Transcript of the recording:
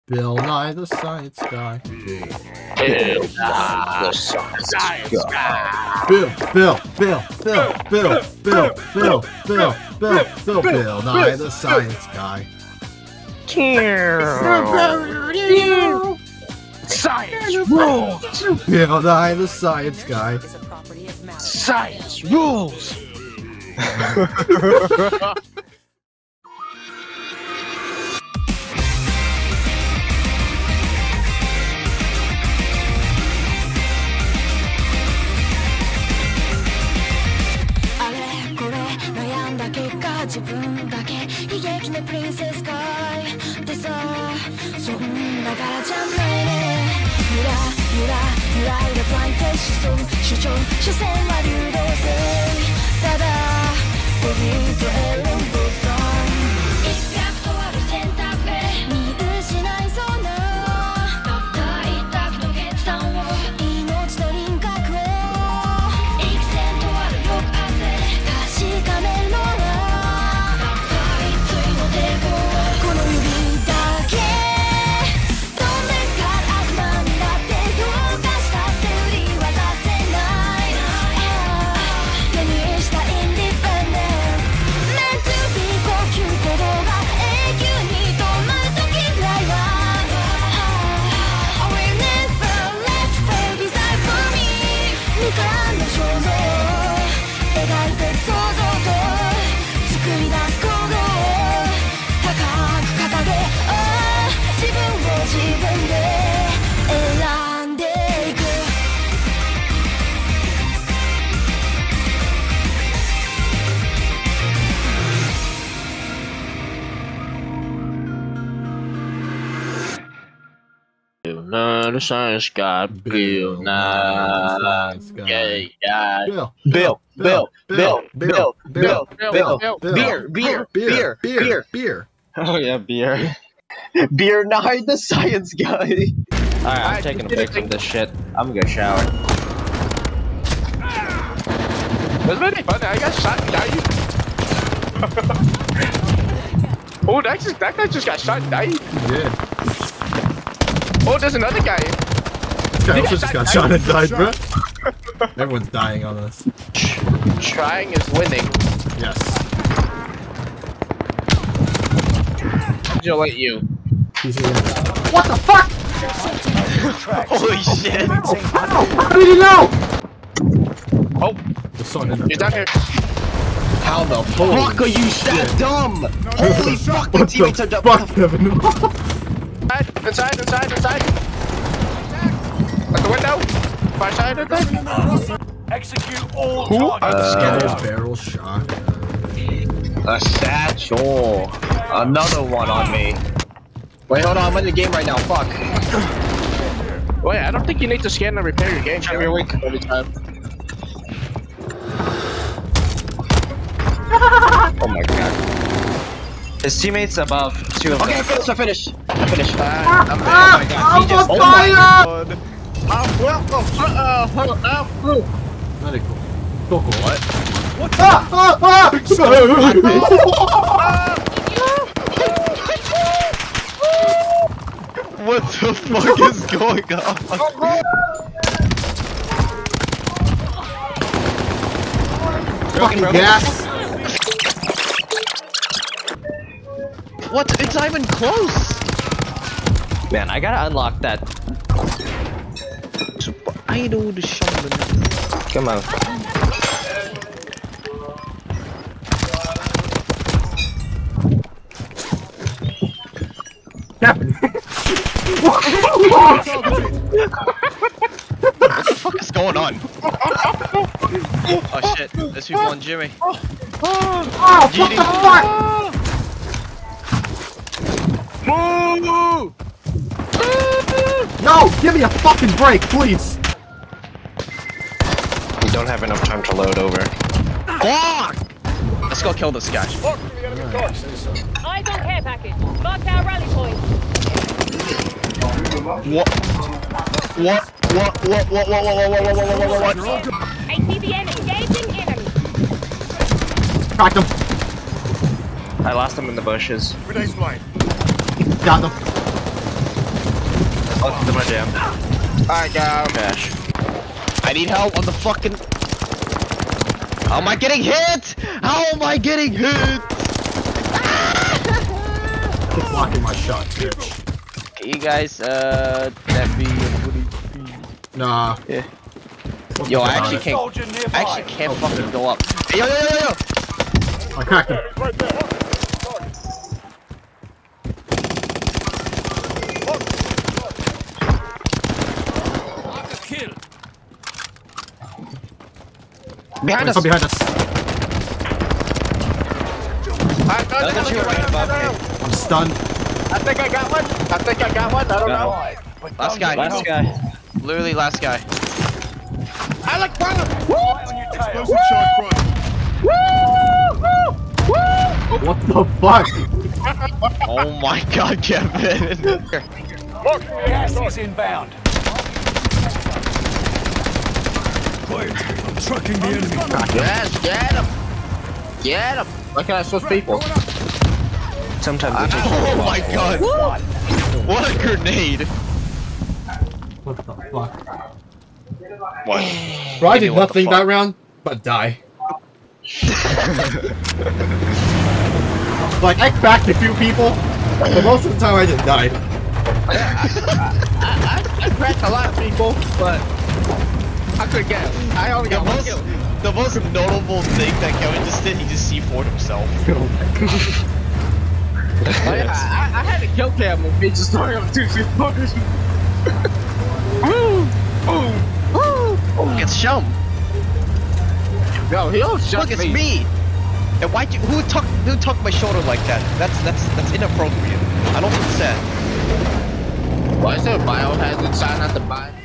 Bill Nye the Science Guy. Bill Nye the Science Guy. Bill Nye the Science Guy. Science rules! Bill Nye the Science Guy. Science rules! Bill Nye the Science Guy. Bill Nye the Science Guy. Bill. Beer. Oh yeah, beer. Beer Nye the Science Guy. Alright, I'm taking a pic of this shit. I'm gonna shower. That's very funny. I got shot and died. Oh, that guy just got shot and died. Yeah. Oh, there's another guy. This guy also just got shot and died, bro. Everyone's dying on this. Trying is winning. Yes. I'll let you. He's here. What the fuck? Holy shit! How did he know? Oh, The sun in he's down here. How the fuck are you that dumb? Holy fuck, the What teammates are the dumb. fuck, Kevin? Inside. At the window. Far side of that. Execute all targets. Barrel shot. A satchel. Another one on me. Wait, hold on, I'm in the game right now, fuck. Wait, I don't think you need to scan and repair your game. You're weak. Every time. Oh my god. His teammates above, two of them. Okay, I finished. I'm Oh my god, he just- I'm on oh my fire! god. Medical. Coco. What? What the fuck is going on? Fucking gas! What? It's not even close! Man, I gotta unlock that. Idol the shaman. Come on. Captain! What the fuck is going on? Oh shit, there's people on Jimmy. Oh, what the fuck? Move! No! Give me a fucking break, please! We don't have enough time to load over. Fuck! Let's go kill this guy. Eyes on care package. Mark our rally point. What? ATVN engaging enemy. Cracked him. I lost him in the bushes. Got him. Oh, to my jam. Alright, go. Cash. I need help on the fucking. How am I getting hit? How am I getting hit? Keep blocking my shots, bitch. You guys, that be. Nah. Yeah. What Yo, the I fuck? actually can't. Soldier nearby. I actually can't fucking go up. Hey, yo, yo, yo, yo! I cracked him. Behind Wait, us. come behind us. I'm stunned. I think I got one. I don't know. Last guy. Last guy. Literally last guy. I like one. On your tail. What the fuck? Oh my god, Kevin. Gas is inbound. Yes, get him. Get him. Why can't I switch people? Sometimes oh my god. What a grenade. What the fuck? What? Bro, I did What the nothing fuck? that round but die. Like, I cracked a few people, but most of the time I just died. I cracked a lot of people, but I couldn't get him. I only got one kill. The most notable thing that Kevin just did, he just C4'd himself. I had to kill Cam when he just started on 2 C4s. It's Shum. Yo, he don't shut Look, it's me. And why'd you? Who tucked my shoulder like that? That's inappropriate. I don't consent. Why is there a biohazard sign at the buy?